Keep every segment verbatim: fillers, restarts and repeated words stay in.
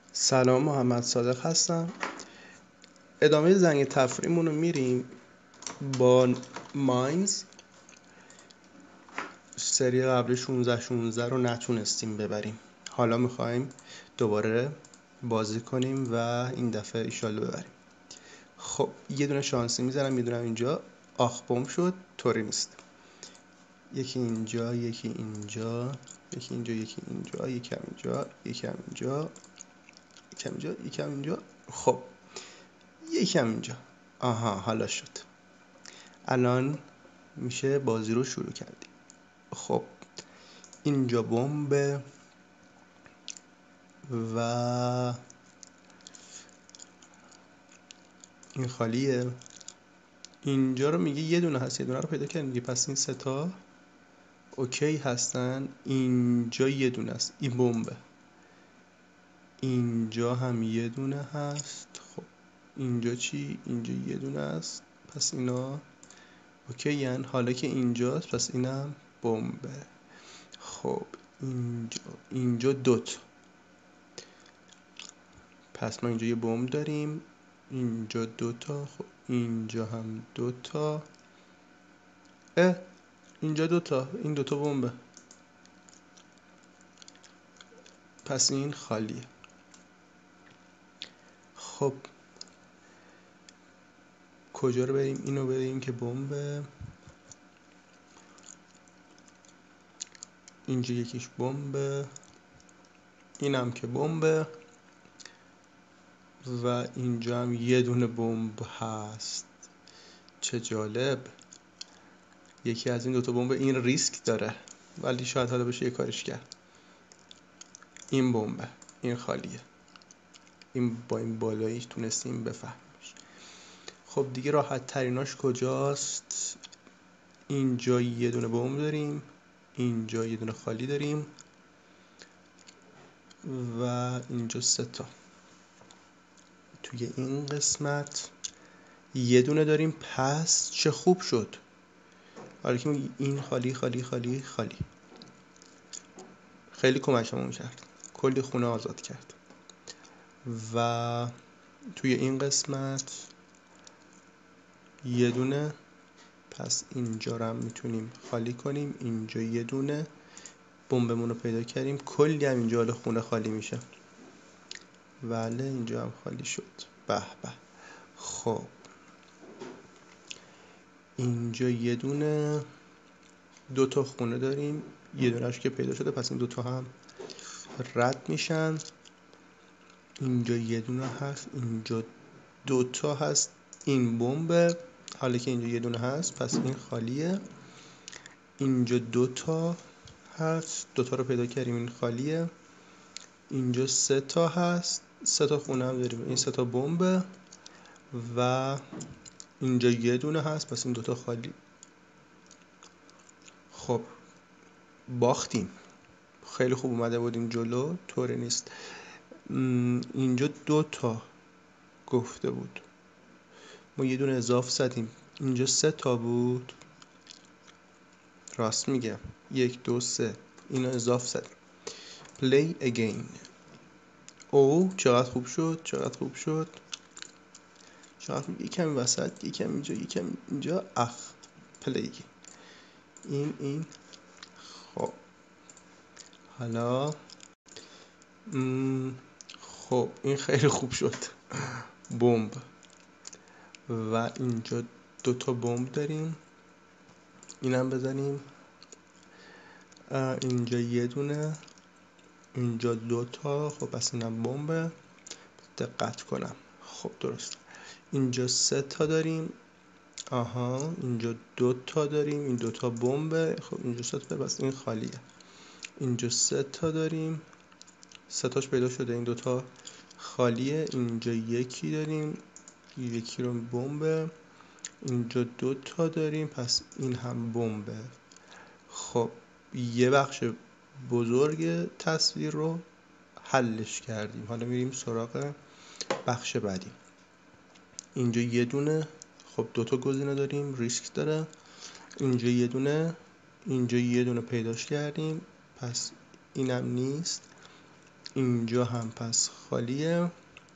سلام، محمد صادق هستم. ادامه زنگ تفریحمون رو میریم با ماینز. سری قبل شانزده شانزده رو نتونستیم ببریم، حالا میخوایم دوباره بازی کنیم و این دفعه ایشالله ببریم. خب یه دونه شانسی میزنم، یه دونه اینجا. آخ بم شد، طوری نیست. یکی اینجا، یکی اینجا، یکی اینجا، یکی اینجا، یکم اینجا، یکم اینجا، یکم اینجا، یکم اینجا. خب یکم اینجا. آها حالا شد. الان میشه بازی رو شروع کردیم. خب اینجا بمب و این خالیه. اینجا رو میگه یه دونه هست، یه دونه رو پیدا کردیم دیگه، پس این سه تا اوکی هستن. اینجا یه دونه است، این بمبه. اینجا هم یه دونه هست. خب اینجا چی؟ اینجا یه دونه است، پس اینا اوکی یعنی حالا که اینجاست پس اینم بمبه. خب اینجا اینجا دوت، پس ما اینجا یه بمب داریم، اینجا دوتا. خب اینجا هم دوتا. اه اینجا دوتا، این دوتا بمبه، پس این خالیه. خب کجا رو بریم؟ اینو بریم که بمبه. اینجا یکیش بمبه، اینم که بمبه و اینجا هم یه دونه بمب هست. چه جالب، یکی از این دوتا بمب این ریسک داره ولی شاید حالا بشه یه کارش کرد. این بمبه، این خالیه. این با این بالاییش تونستیم بفهمیمش. خب دیگه راحت تریناش کجاست؟ اینجا یه دونه بمب داریم، اینجا یه دونه خالی داریم و اینجا سه تا. توی این قسمت یه دونه داریم، پس چه خوب شد. حالا که این خالی خالی خالی خالی خیلی کمکمون کرد، کلی خونه آزاد کرد. و توی این قسمت یه دونه، پس اینجا رو هم میتونیم خالی کنیم. اینجا یه دونه بمبمون رو پیدا کردیم، کلی هم اینجا حالا خونه خالی میشه. بله اینجا هم خالی شد. به به. خب اینجا یه دونه، دو تا خونه داریم، یه دونهش که پیدا شده پس این دوتا هم رد میشن. اینجا یه دونه هست، اینجا دوتا هست، این بمبه. حالا که اینجا یه دونه هست پس این خالیه. اینجا دوتا هست، دوتا رو پیدا کردیم، این خالیه. اینجا سه تا هست، سه تا خونه هم داریم، این سه تا بمبه و اینجا یه دونه هست پس این دوتا خالی. خب باختیم، خیلی خوب اومده بودیم جلو، طوری نیست. اینجا دوتا گفته بود، ما یه دونه اضافه زدیم، اینجا سه تا بود. راست میگه، یک دو سه، اینو اضافه زدیم. play again. او چقدر خوب شد، چقدر خوب شد، چقدر خوب. یکم وسط، یکم اینجا، یکم اینجا. اخ play again. این این خب حالا خب این خیلی خوب شد. بمب و اینجا دوتا بمب داریم، اینم بزنیم. اینجا یه دونه، اینجا دوتا. خب پس اینم بمبه، دقت کنم. خب درست. اینجا سه تا داریم، آها. اینجا دوتا داریم، این دوتا بمبه. خب اینجا سه تا، پس این خالیه. اینجا سه تا داریم، سه تاش پیدا شده، این دوتا خالیه. اینجا یکی داریم، یکی رو بمبه. اینجا دوتا داریم پس این هم بمبه. خب یه بخش بزرگ تصویر رو حلش کردیم، حالا میریم سراغ بخش بعدی. اینجا یه دونه، خب دوتا گزینه داریم، ریسک داره. اینجا یه دونه، اینجا یه دونه پیداش کردیم پس اینم نیست. اینجا هم پس خالیه.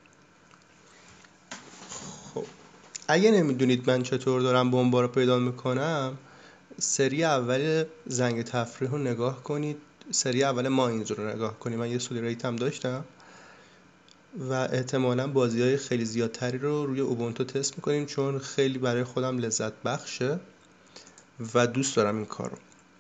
خب اگه نمیدونید من چطور دارم بمبا رو پیدا میکنم، سری اول زنگ تفریح رو نگاه کنید، سری اول ماینز رو نگاه کنید. من یه سولی ریت هم داشتم و احتمالا بازی های خیلی زیادتری رو روی اوبونتو تست میکنیم، چون خیلی برای خودم لذت بخشه و دوست دارم این کار رو،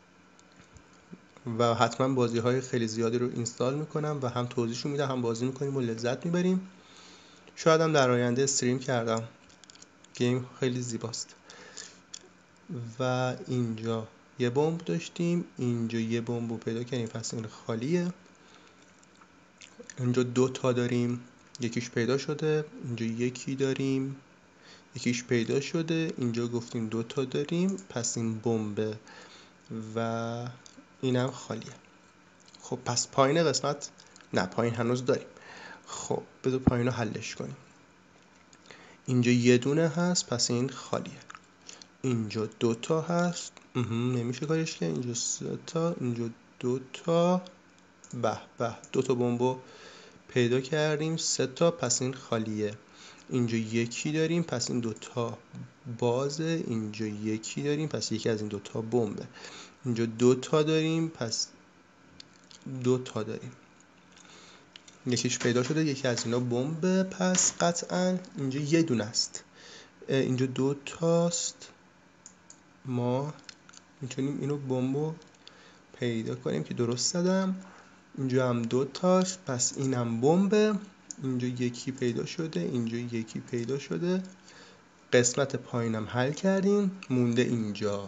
و حتما بازی های خیلی زیادی رو اینستال میکنم و هم توضیحشون میدم، هم بازی میکنیم و لذت میبریم. شاید هم در آینده استریم کردم. گیم خیلی زیباست. و اینجا یه بمب داشتیم، اینجا یه بمب رو پیدا کردیم، پس این خالیه. اینجا دو تا داریم، یکیش پیدا شده. اینجا یکی داریم، یکیش پیدا شده. اینجا گفتیم دو تا داریم، پس این بمبه و اینم خالیه. خب پس پایین قسمت، نه پایین هنوز داریم. خب بذار پایین رو حلش کنیم. اینجا یه دونه هست، پس این خالیه. اینجا دو تا هست، نمیشه کارش کرد. اینجا سه تا، اینجا دو تا. به به، دو تا بمبو پیدا کردیم، سه تا، پس این خالیه. اینجا یکی داریم، پس این دوتا بازه. اینجا یکی داریم، پس یکی از این دوتا بمبه. اینجا دو تا داریم، پس دو تا داریم، یکیش پیدا شده، یکی از اینا بمبه. پس قطعا اینجا یه دونه است، اینجا دو تاست. ما میتونیم اینو بمبو پیدا کنیم که درست زدم. اینجا هم دو تاست، پس اینم بمبه. اینجا یکی پیدا شده، اینجا یکی پیدا شده. قسمت پایینم حل کردیم، مونده اینجا.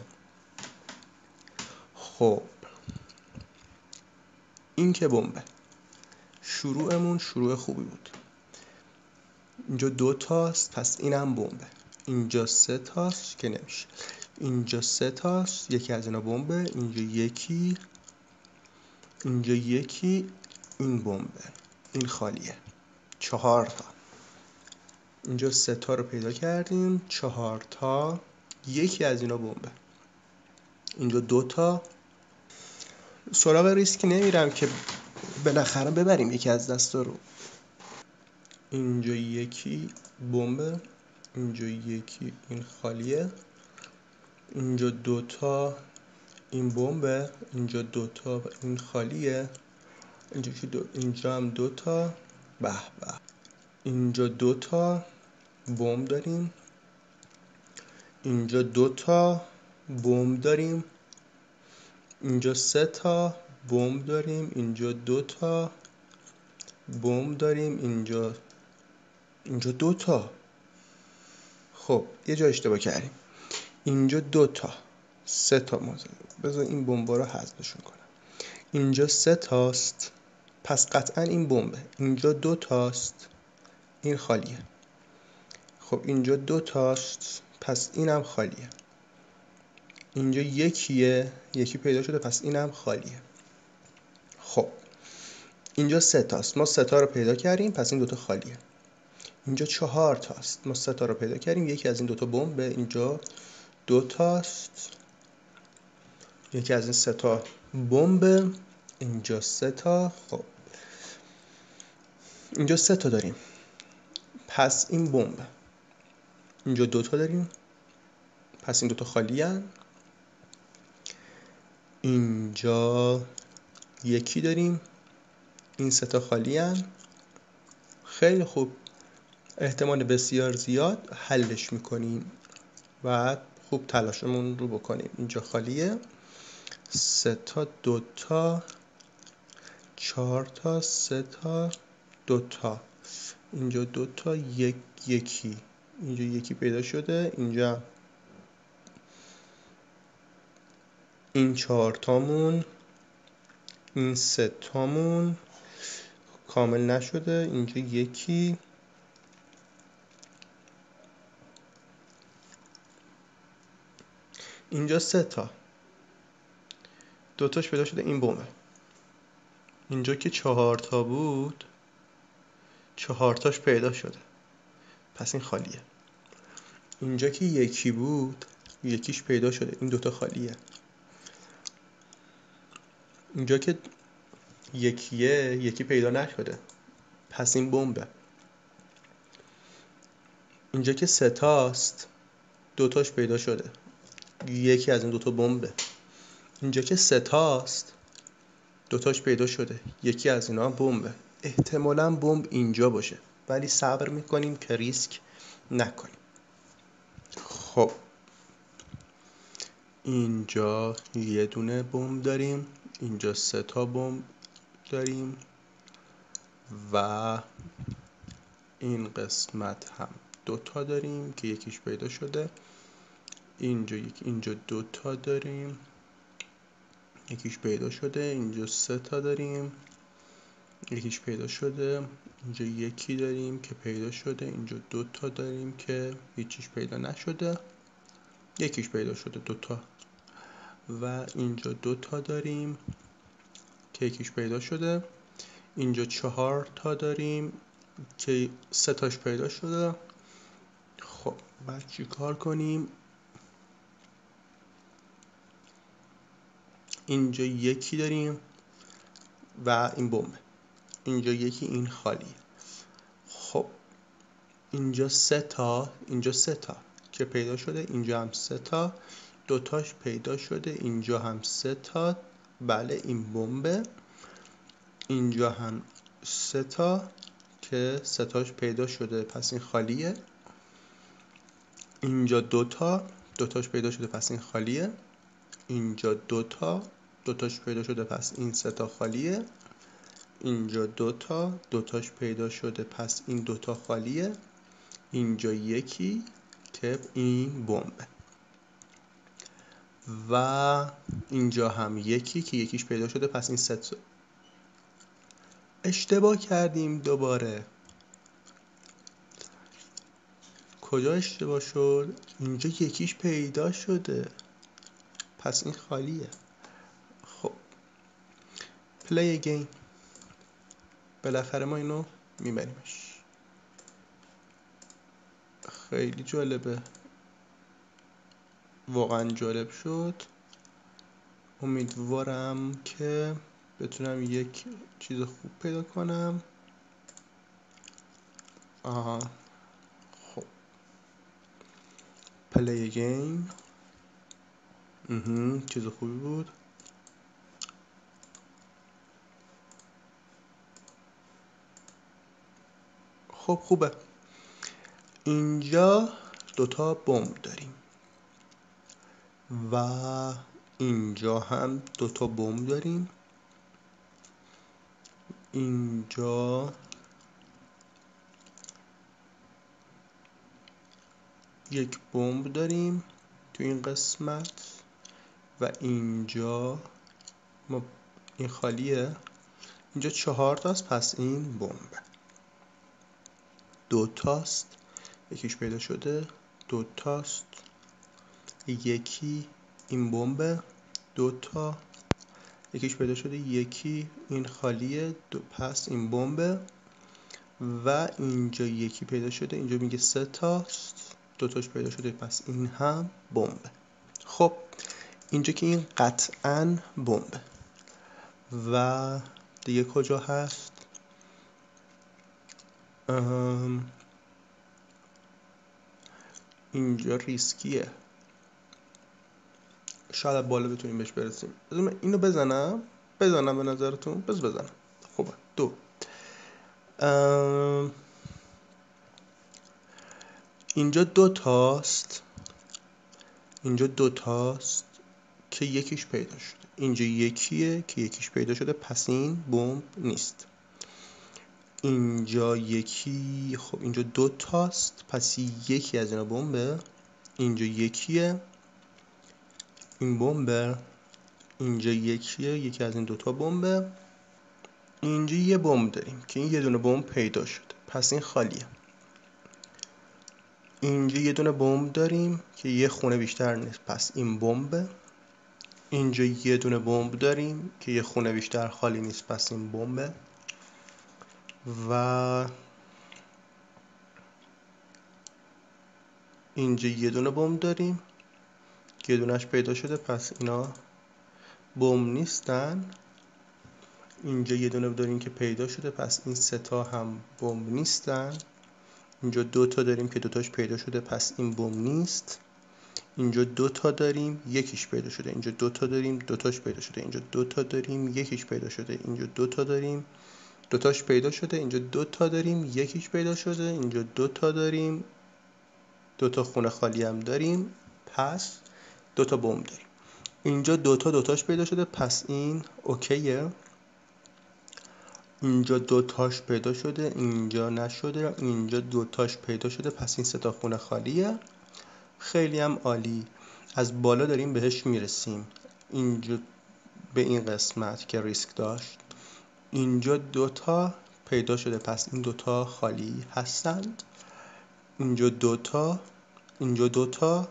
خب این که بمبه، شروعمون شروع خوبی بود. اینجا دو تاست، پس اینم بمبه. اینجا سه تاست که نمیشه. اینجا سه تاست، یکی از اینا بمبه. اینجا یکی، اینجا یکی، این بمبه، این خالیه. چهار تا. اینجا سه تا رو پیدا کردیم، چهار تا، یکی از اینا بمبه. اینجا دو تا. سراغ ریسک نمیرم که بالاخره ببریم یکی از دستا رو. اینجا یکی بمبه، اینجا یکی، این خالیه. اینجا دو تا، این بمبه. اینجا دو تا، این خالیه. اینجا که دو، اینجا هم دو تا. به به. اینجا دو تا بمب داریم، اینجا دو تا بمب داریم. اینجا سه تا بمب داریم، اینجا دو تا بمب داریم. اینجا اینجا دو تا. خب یه جا اشتباه کردیم. اینجا دو تا، سه تا موزه. بذار این بمبا رو حذفشون کنم. اینجا سه تاست، پس قطعا این بمبه. اینجا دو تاست، این خالیه. خب اینجا دو تاست، پس اینم خالیه. اینجا یکیه، یکی پیدا شده، پس اینم خالیه. خب اینجا سه تاست، ما سه تا رو پیدا کردیم، پس این دوتا خالیه. اینجا چهار تاست، ما سه تا رو پیدا کردیم، یکی از این دوتا بمبه. اینجا دو تاست، یکی از این سه تا بمبه. اینجا سه تا. خب اینجا سه تا داریم، پس این بمبه. اینجا دو تا داریم، پس این دوتا خالی هن. اینجا یکی داریم، این سه تا خالی هن. خیلی خوب، احتمال بسیار زیاد حلش میکنیم و خوب تلاشمون رو بکنیم. اینجا خالیه، سه تا، دو تا، چهار تا، سه تا، دو تا. اینجا دو تا، یک، یکی. اینجا یکی پیدا شده. اینجا این چهار تامون، این سه تامون کامل نشده. اینجا یکی، اینجا سه تا، دوتاش پیدا شده، این بومه. اینجا که چهار تا بود، چهار تاش پیدا شده، پس این خالیه. اینجا که یکی بود، یکیش پیدا شده، این دوتا خالیه. اینجا که یکیه یکی پیدا نشده، پس این بمبه. اینجا که سه تاست دوتاش پیدا شده، یکی از این دوتا بمبه. اینجا که سه تاست دوتاش پیدا شده، یکی از اینا بمبه. احتمالاً بمب اینجا باشه، ولی صبر میکنیم که ریسک نکنیم. خب اینجا یه دونه بمب داریم، اینجا سه تا بمب داریم و این قسمت هم دوتا داریم که یکیش پیدا شده. اینجا یک اینجا دوتا داریم، یکیش پیدا شده. اینجا سه تا داریم، یکیش پیدا شده. اینجا یکی داریم که پیدا شده. اینجا دوتا داریم که هیچیش پیدا نشده، یکیش پیدا شده، دوتا. و اینجا دوتا داریم که یکیش پیدا شده. اینجا چهار تا داریم که سه تاش پیدا شده. خب بعد چی کار کنیم؟ اینجا یکی داریم و این بمبه. اینجا یکی، این خالیه. خب اینجا سه تا، اینجا سه تا که پیدا شده. اینجا هم سه تا، دوتاش پیدا شده. اینجا هم سه تا، بله این بمبه. اینجا هم سه تا که سه تاش پیدا شده، پس این خالیه. اینجا دوتا، دوتاش پیدا شده، پس این خالیه. اینجا دوتا، دوتاش پیدا شده، پس این سه تا خالیه. اینجا دوتا، دوتاش پیدا شده، پس این دوتا خالیه. اینجا یکی که این بمبه و اینجا هم یکی که یکیش پیدا شده، پس این سه تا. اشتباه کردیم دوباره. کجا اشتباه شد؟ اینجا یکیش پیدا شده، پس این خالیه. خب play again. بالاخره ما اینو میبریمش. خیلی جالبه، واقعا جالب شد. امیدوارم که بتونم یک چیز خوب پیدا کنم. آها خب play again. اها چیز خوبی بود. خب خوبه. اینجا دوتا بمب داریم و اینجا هم دوتا بمب داریم. اینجا یک بمب داریم تو این قسمت و اینجا ما این خالیه. اینجا چهار تاست، پس این بمب دو تاست، یکیش پیدا شده. دو تاست، یکی این بمب. دو تا، یکیش پیدا شده. یکی این خالیه، دو پس این بمب. و اینجا یکی پیدا شده. اینجا میگه سه تاست، دو تاش پیدا شده، پس این هم بمب. خب اینجا که این قطعاً بمب. و دیگه کجا هست؟ ام اینجا ریسکیه، شاید بالا بتونیم بهش برسیم. بذار من اینو بزنم بزنم به نظرتون؟ بذار بزنم. خوبه. دو ام اینجا دو تاست، اینجا دو تاست که یکیش پیدا شده. اینجا یکیه که یکیش پیدا شده، پس این بمب نیست. اینجا یکی، خب اینجا دو تاست، پس یکی از اینا بمبه. اینجا یکیه، این بمبه. اینجا یکیه، یکی از این دوتا بمبه. اینجا یه بمب داریم که این یه دونه بمب پیدا شده، پس این خالیه. اینجا یه دونه بمب داریم که یه خونه بیشتر نیست، پس این بمبه. اینجا یه دونه بمب داریم که یه خونه بیشتر خالی نیست، پس این بمبه. و اینجا یه دونه بمب داریم که یه دونهش پیدا شده، پس اینا بمب نیستن. اینجا یه دونه داریم که پیدا شده، پس این سه تا هم بمب نیستن. اینجا دو تا داریم که دوتاش پیدا شده، پس این بمب نیست. اینجا دو تا داریم، یکیش پیدا شده. اینجا دو تا داریم، دوتاش پیدا شده. اینجا دو تا داریم، یکیش پیدا شده. اینجا دو تا داریم، دوتاش پیدا شده. اینجا دو تا داریم، یکیش پیدا شده. اینجا دو تا داریم، دو تا خونه خالی هم داریم، پس دو تا بمب داریم. اینجا دو تا دوتاش پیدا شده، پس این اوکیه. اینجا دوتاش پیدا شده، اینجا نشده. اینجا دوتاش پیدا شده، پس این سه تا خونه خالیه. خیلی هم عالی. از بالا داریم بهش میرسیم. اینجا به این قسمت که ریسک داشت، اینجا دوتا پیدا شده، پس این دوتا خالی هستند. اینجا دوتا، اینجا دوتا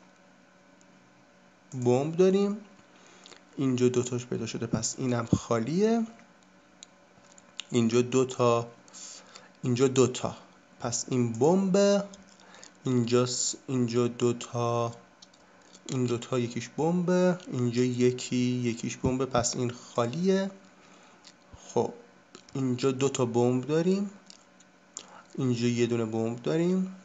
بمب داریم. اینجا دوتاش پیدا شده، پس اینم خالیه. اینجا دوتا، اینجا دوتا، پس این بمب. اینجا اینجا دوتا، این دوتا یکیش بمب. اینجا یکی یکیش بمب، پس این خالیه. خب اینجا دوتا بمب داریم، اینجا یه دونه بمب داریم.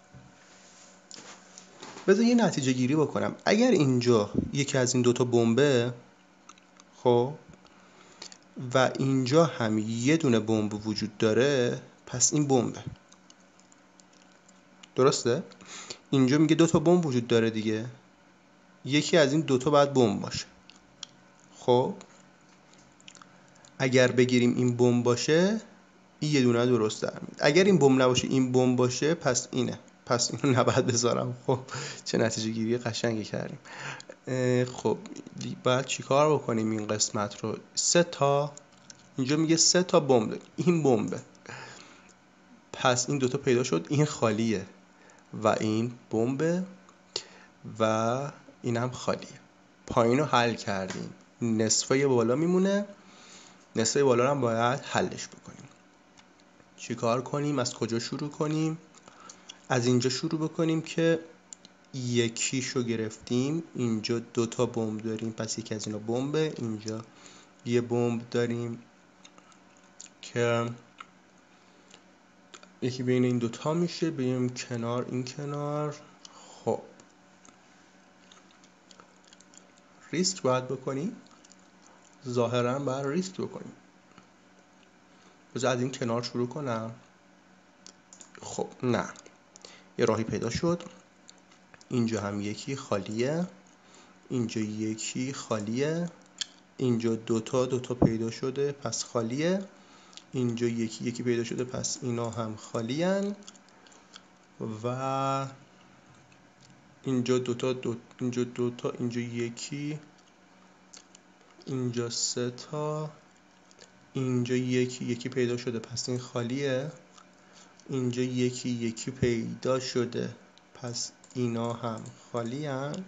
بذار یه نتیجه گیری بکنم. اگر اینجا یکی از این دوتا بمبه، خب و اینجا هم یه دونه بمب وجود داره، پس این بمبه. درسته؟ اینجا میگه دوتا بمب وجود داره دیگه، یکی از این دوتا باید بمب باشه. خب اگر بگیریم این بمب باشه، این یه دونه درست در میاد. اگر این بمب نباشه، این بمب باشه، پس اینه، پس اینو نباید بذارم. خب چه نتیجه گیری قشنگی کردیم. خب باید چیکار بکنیم این قسمت رو؟ سه تا، اینجا میگه سه تا بمب، این بمبه، پس این دوتا پیدا شد، این خالیه و این بمبه و اینم خالیه. پایین رو حل کردیم، نصفه بالا میمونه، نصفه بالا رو هم باید حلش بکنیم. چیکار کنیم؟ از کجا شروع کنیم؟ از اینجا شروع بکنیم که یکیشو گرفتیم. اینجا دوتا بمب داریم، پس یکی از اینا بمبه. اینجا یه بمب داریم که یکی بین این دوتا میشه. بریم کنار، این کنار. خب ریسک باید بکنیم، ظاهرا باید ریسک بکنیم. بذار از این کنار شروع کنم. خب نه، یه راهی پیدا شد. اینجا هم یکی خالیه، اینجا یکی خالیه. اینجا دوتا دوتا پیدا شده، پس خالیه. اینجا یکی یکی پیدا شده، پس اینا هم خالی هن. و اینجا دوتا دو، اینجا دوتا، اینجا یکی، اینجا سه تا، اینجا یکی یکی پیدا شده، پس این خالیه. اینجا یکی یکی پیدا شده، پس اینا هم خالی هن.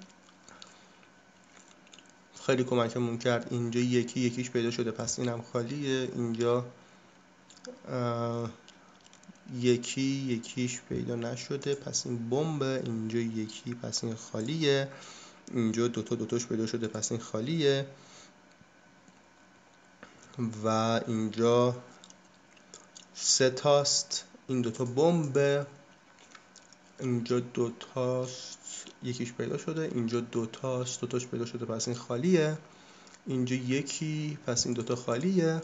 خیلی کمکمون کرد. اینجا یکی یکیش پیدا شده، پس اینم خالیه. اینجا یکی یکیش پیدا نشده، پس این بمبه. اینجا یکی، پس این خالیه. اینجا دوتا دوتاش پیدا شده، پس این خالیه. و اینجا سه تاست، این دوتا بمبه. اینجا دوتاست، یکیش پیدا شده. اینجا دوتاست، دوتاش پیدا شده، پس این خالیه. اینجا یکی، پس این دوتا خالیه.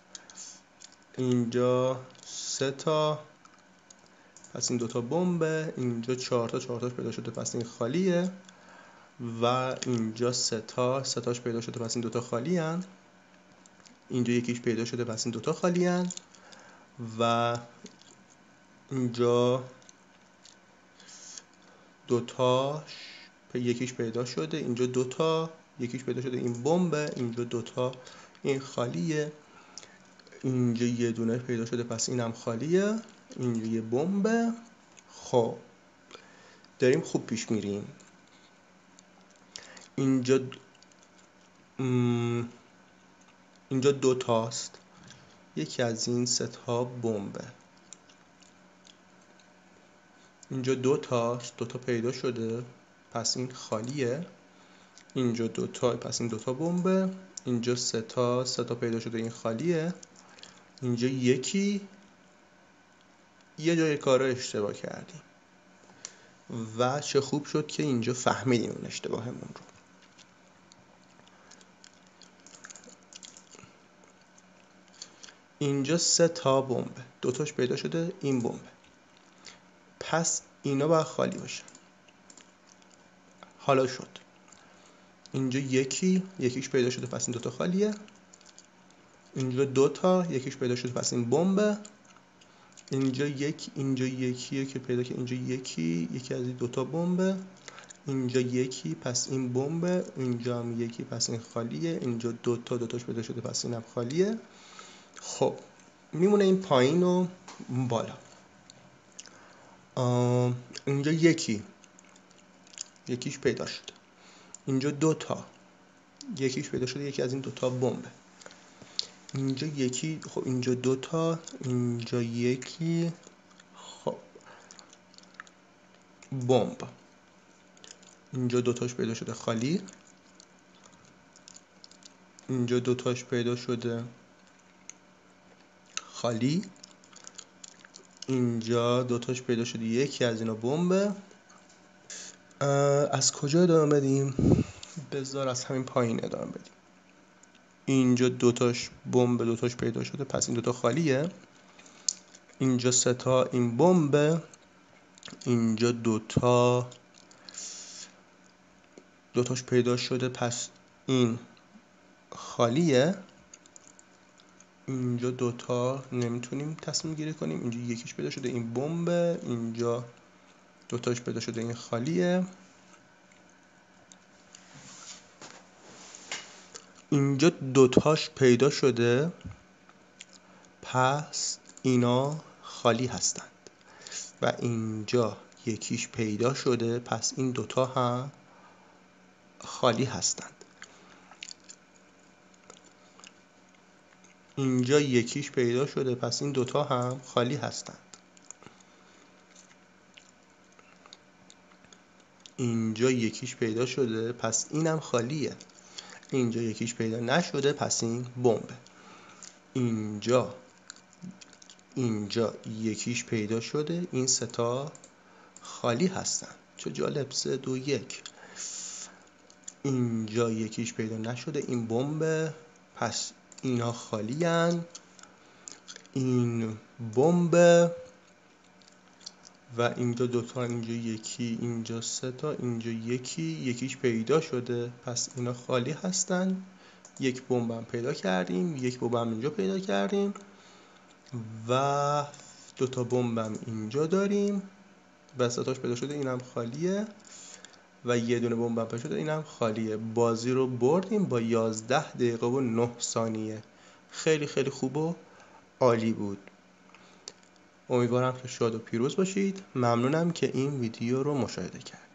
اینجا سه تا، پس این دوتا بمبه. اینجا چهار تا، چهار تاش پیدا شده، پس این خالیه. و اینجا سه تا، سه تاش پیدا شده، پس این دوتا خالی هن. اینجا یکیش پیدا شده، پس این دوتا خالی هن. و اینجا دوتاش یکیش پیدا شده، اینجا دوتا یکیش پیدا شده، این بمبه. اینجا دوتا، این خالیه. اینجا یه دونه پیدا شده، پس اینم خالیه. اینجا یه بمبه. خب داریم خوب پیش میریم. اینجا م... اینجا دو تاست، یکی از این سه تا بمبه. اینجا دو تاست، دو تا پیدا شده، پس این خالیه. اینجا دو تا، پس این دو تا بمبه. اینجا سه تا سه تا پیدا شده، این خالیه. اینجا یکی، یه جای کارا اشتباه کردیم و چه خوب شد که اینجا فهمیدیم اون اشتباهمون رو. اینجا سه تا بمبه، دوتاش پیدا شده، این بمبه، پس اینا باید خالی باشه. حالا شد اینجا یکی، یکیش پیدا شده، پس این دوتا خالیه. اینجا دوتا، یکیش پیدا شده، پس این بمبه. اینجا یک، اینجا یکیه که پیدا که اینجا یکی، یکی از این دوتا بمبه. اینجا یکی، پس این بمبه. اینجا هم یکی، پس این خالیه. اینجا دوتا، دوتاش پیدا شده، پس این هم خالیه. خب میمونه این پایین و بالا. اینجا یکی، یکیش پیدا شده. اینجا دوتا، یکیش پیدا شده، یکی از این دوتا بمبه. اینجا یکی، خب اینجا دوتا، اینجا یکی، خب بمب. اینجا دوتاش پیدا شده، خالی. اینجا دوتاش پیدا شده، خالی. اینجا دوتاش پیدا شده، یکی از اینا بمبه. از کجا ادامه بدیم؟ بذار از همین پایین ادامه بدیم. اینجا دوتاش بمب، دوتاش پیدا شده، پس این دوتا خالیه. اینجا سه تا، این بمب. اینجا دوتا، دوتاش پیدا شده، پس این خالیه. اینجا دوتا نمیتونیم تصمیم گیری کنیم. اینجا یکیش پیدا شده، این بمب. اینجا دوتاش پیدا شده، این خالیه. اینجا دوتاش پیدا شده، پس اینا خالی هستند. و اینجا یکیش پیدا شده، پس این دوتا هم خالی هستند. اینجا یکیش پیدا شده، پس این دوتا هم خالی هستند. اینجا یکیش پیدا شده، پس اینم خالیه. اینجا یکیش پیدا نشده، پس این بمبه. اینجا اینجا یکیش پیدا شده، این سه تا خالی هستن. چه جالب، سه دو یک. اینجا یکیش پیدا نشده، این بمبه، پس اینا خالی هن. این بمبه و اینجا دوتا، اینجا یکی، اینجا سه تا، اینجا یکی، یکیش پیدا شده، پس اینا خالی هستن. یک بمب هم پیدا کردیم، یک بمب هم اینجا پیدا کردیم و دوتا بمب هم اینجا داریم و سه تاش پیدا شده، اینم خالیه و یه دونه بمب هم پیدا شده، اینم خالیه. بازی رو بردیم با یازده دقیقه و نه ثانیه. خیلی خیلی خوب و عالی بود. امیدوارم که شاد و پیروز باشید. ممنونم که این ویدیو رو مشاهده کردید.